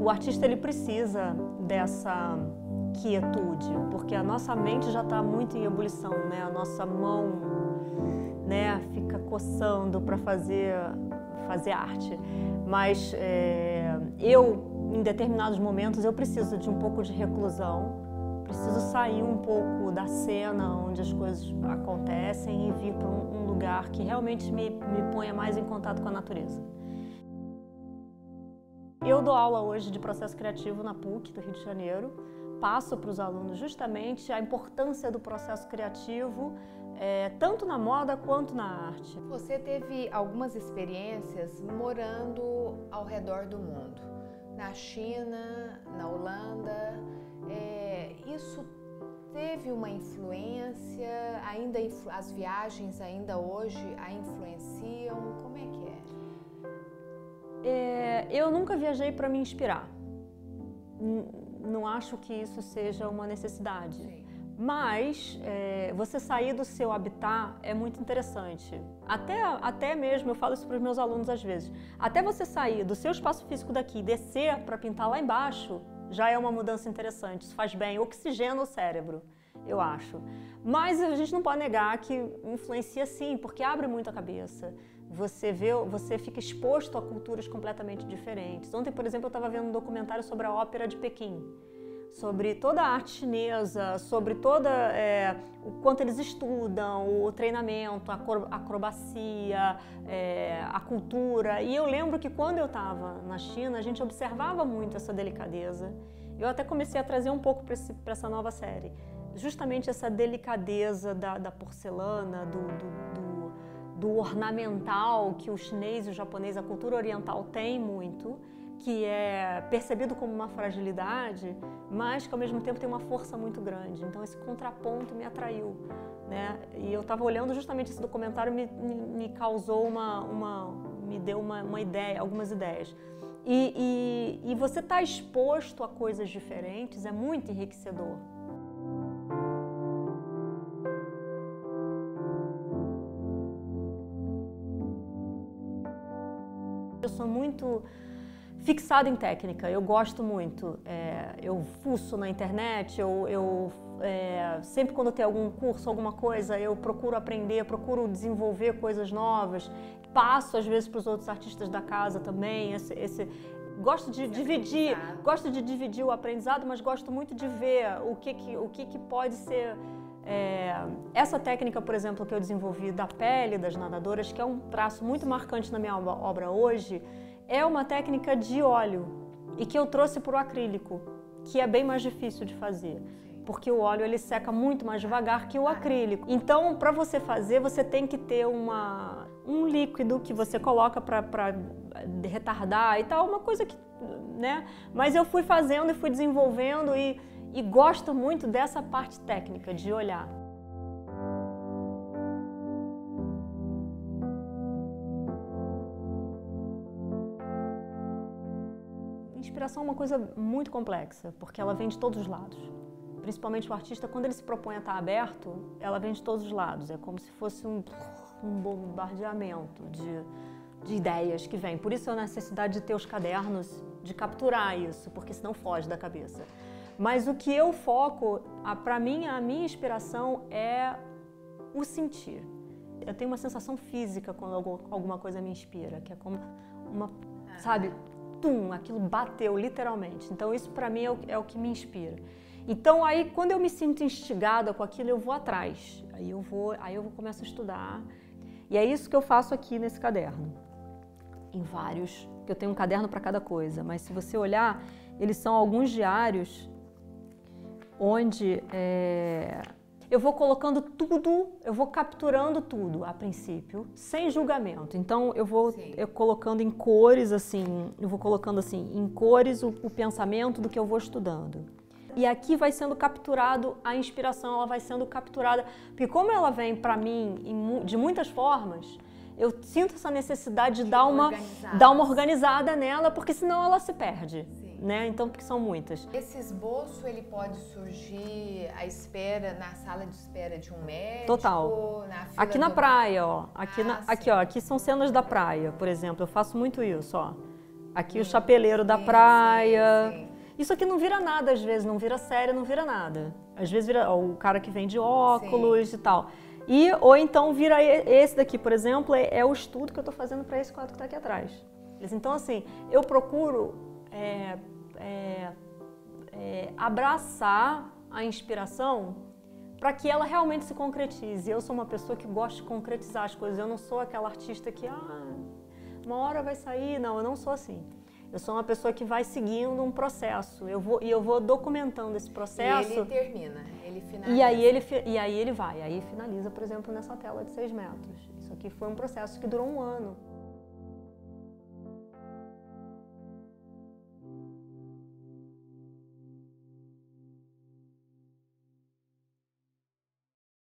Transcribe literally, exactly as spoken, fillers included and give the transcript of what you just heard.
o artista ele precisa dessa quietude, porque a nossa mente já está muito em ebulição, né? A nossa mão, né, fica coçando para fazer, fazer arte. Mas é, eu, em determinados momentos, eu preciso de um pouco de reclusão, preciso sair um pouco da cena onde as coisas acontecem e vir para um, um lugar que realmente me, me ponha mais em contato com a natureza. Eu dou aula hoje de processo criativo na P U C do Rio de Janeiro, passo para os alunos justamente a importância do processo criativo, é, tanto na moda quanto na arte. Você teve algumas experiências morando ao redor do mundo, na China, na Holanda. É, isso teve uma influência? Ainda influ, as viagens ainda hoje a influenciam? Como é que é? É, eu nunca viajei para me inspirar. Não acho que isso seja uma necessidade. Sim. Mas é, você sair do seu habitat é muito interessante. Até, até mesmo, eu falo isso para os meus alunos às vezes, até você sair do seu espaço físico daqui e descer para pintar lá embaixo, já é uma mudança interessante. Isso faz bem, oxigena o cérebro, eu acho. Mas a gente não pode negar que influencia sim, porque abre muito a cabeça. Você vê, você fica exposto a culturas completamente diferentes. Ontem, por exemplo, eu estava vendo um documentário sobre a Ópera de Pequim, sobre toda a arte chinesa, sobre toda é, o quanto eles estudam, o treinamento, a acrobacia, é, a cultura. E eu lembro que quando eu estava na China, a gente observava muito essa delicadeza. Eu até comecei a trazer um pouco para essa nova série, justamente essa delicadeza da, da porcelana, do, do, do do ornamental que o chinês e o japonês, a cultura oriental tem muito, que é percebido como uma fragilidade, mas que ao mesmo tempo tem uma força muito grande. Então esse contraponto me atraiu, né? E eu estava olhando justamente esse documentário, me, me, me causou uma, uma, me deu uma, uma ideia, algumas ideias. E, e, e você estar exposto a coisas diferentes é muito enriquecedor. Eu sou muito fixada em técnica, eu gosto muito. É, eu fuço na internet, eu, eu é, sempre quando tem algum curso, alguma coisa, eu procuro aprender, procuro desenvolver coisas novas. Passo às vezes para os outros artistas da casa também. Esse, esse, gosto de dividir, gosto de dividir o aprendizado, mas gosto muito de ver o que que, o que, que pode ser. É, essa técnica, por exemplo, que eu desenvolvi da pele das nadadoras, que é um traço muito marcante na minha obra hoje, é uma técnica de óleo e que eu trouxe para o acrílico, que é bem mais difícil de fazer, porque o óleo ele seca muito mais devagar que o acrílico. Então, para você fazer, você tem que ter uma, um líquido que você coloca para retardar e tal, uma coisa que, né? Mas eu fui fazendo e fui desenvolvendo e E gosto muito dessa parte técnica, de olhar. Inspiração é uma coisa muito complexa, porque ela vem de todos os lados. Principalmente o artista, quando ele se propõe a estar aberto, ela vem de todos os lados. É como se fosse um, um bombardeamento de, de ideias que vem. Por isso a necessidade de ter os cadernos, de capturar isso, porque senão foge da cabeça. Mas o que eu foco, para mim, a minha inspiração é o sentir. Eu tenho uma sensação física quando alguma coisa me inspira, que é como uma, sabe, tum, aquilo bateu literalmente. Então isso para mim é o, é o que me inspira. Então aí quando eu me sinto instigada com aquilo, eu vou atrás. Aí eu vou, aí eu começo a estudar. E é isso que eu faço aqui nesse caderno. Em vários, que eu tenho um caderno para cada coisa, mas se você olhar, eles são alguns diários onde é, eu vou colocando tudo, eu vou capturando tudo a princípio, sem julgamento. Então eu vou eu colocando em cores, assim, eu vou colocando assim, em cores o, o pensamento do que eu vou estudando. E aqui vai sendo capturado, a inspiração ela vai sendo capturada, porque como ela vem para mim em, de muitas formas, eu sinto essa necessidade de, de dar, uma, dar uma organizada nela, porque senão ela se perde. Né? Então, porque são muitas. Esse esboço, ele pode surgir à espera, na sala de espera de um médico? Total. Na fila aqui na do... praia, ó. Aqui, ah, na, aqui, ó. Aqui são cenas da praia, por exemplo. Eu faço muito isso, ó. Aqui o chapeleiro da praia. Sim, sim. Isso aqui não vira nada, às vezes, não vira série, não vira nada. Às vezes vira ó, o cara que vende óculos sim. e tal. E, ou então vira esse daqui, por exemplo, é, é o estudo que eu estou fazendo para esse quadro que está aqui atrás. Então, assim, eu procuro é, é, é, abraçar a inspiração para que ela realmente se concretize. Eu sou uma pessoa que gosta de concretizar as coisas. Eu não sou aquela artista que, ah, uma hora vai sair. Não, eu não sou assim. Eu sou uma pessoa que vai seguindo um processo. Eu vou, e eu vou documentando esse processo. E ele termina, ele finaliza. E aí ele, e aí ele vai. Aí finaliza, por exemplo, nessa tela de seis metros. Isso aqui foi um processo que durou um ano.